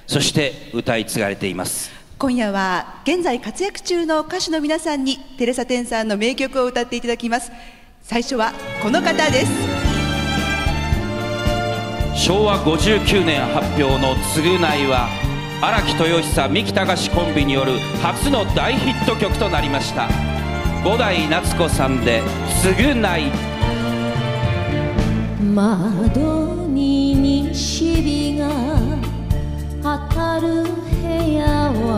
そして歌い継がれています。 今夜は現在活躍中の歌手の皆さんにテレサ・テンさんの名曲を歌っていただきます。最初はこの方です。 昭和59年発表の「償い」は荒木豊久三木たかしコンビによる初の大ヒット曲となりました。五代夏子さんで「償い」。 窓に西日が当たる部屋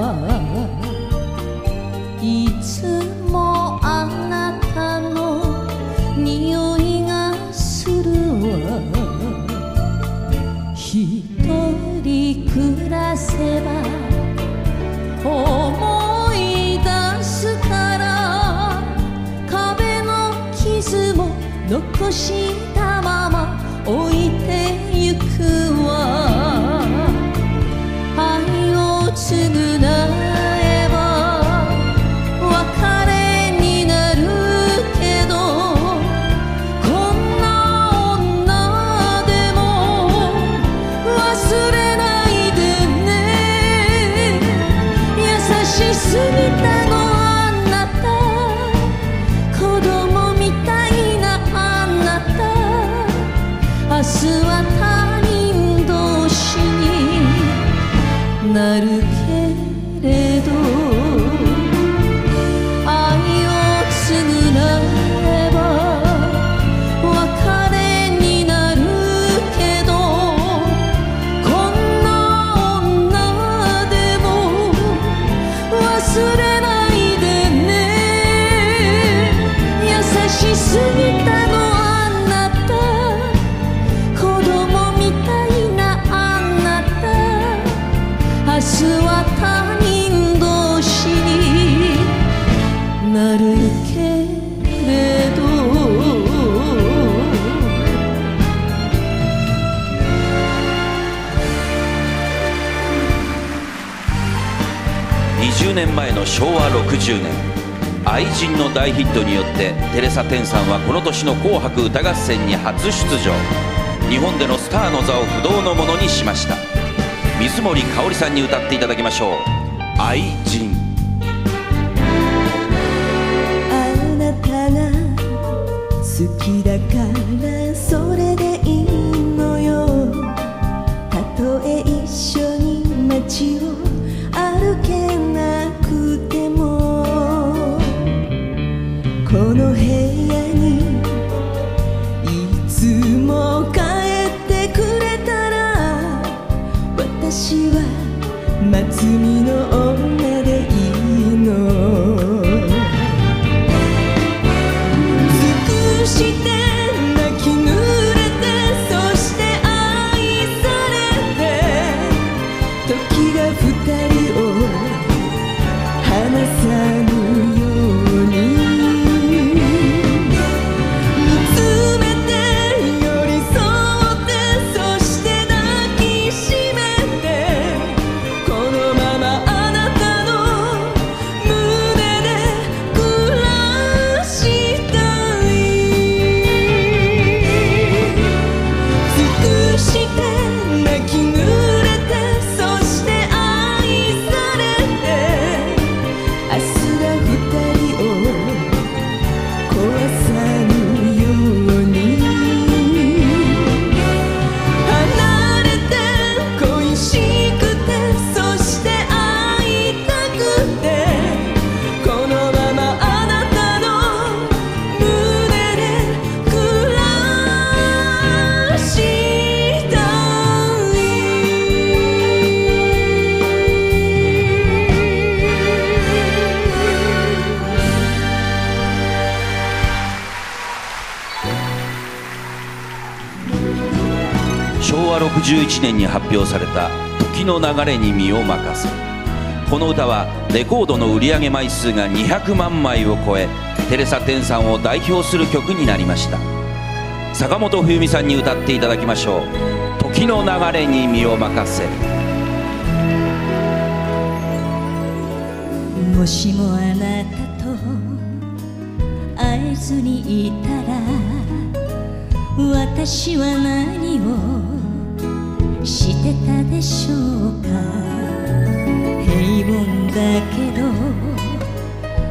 はいつもあなたの匂いがするわ。一人暮らせば思い出すから壁の傷も残したまま置いてゆくわ。愛を償えば別れになるけどこんな女でも忘れないでね。優しすぎたのあなた、子供みたいなあなた。明日は他人同士になるけれど愛を償えば別れになるけどこんな女でも忘れないでね。優しすぎたのあなた、子供みたいなあなた。明日は他人同士になるけれど。 20年前の昭和60年、愛人の大ヒットによってテレサ・テンさんはこの年の紅白歌合戦に初出場。日本でのスターの座を不動のものにしました。水森かおりさんに歌っていただきましょう。愛人。 あなたが好きだからそれでいいのよ。たとえ一緒に街を歩けなくてもこの部屋にいつも帰ってくれたら私は松見の女でいいの。尽くして泣き濡れてそして愛されて時が二人を離さぬように見つめて寄り添ってそして抱きしめてこのままあなたの胸で暮らしたい。尽くして泣き濡れてそして愛されて明日が二人を壊さぬように離れて恋しくてそして会いたくてこのままあなたの胸で暮らしたい。 昭和61年に発表された「時の流れに身を任せ」。この歌はレコードの売上枚数が200万枚を超えテレサ・テンさんを代表する曲になりました。坂本冬美さんに歌っていただきましょう。時の流れに身を任せ。 もしもあなたと会えずにいたら私は何をしてたでしょうか。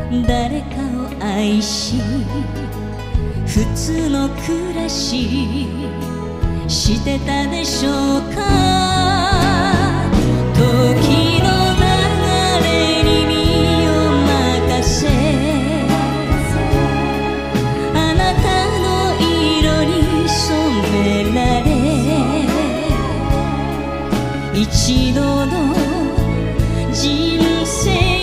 誰かを愛し普通の暮らししてたでしょうか。時の流れに身を任せあなたの色に染められ一度の人生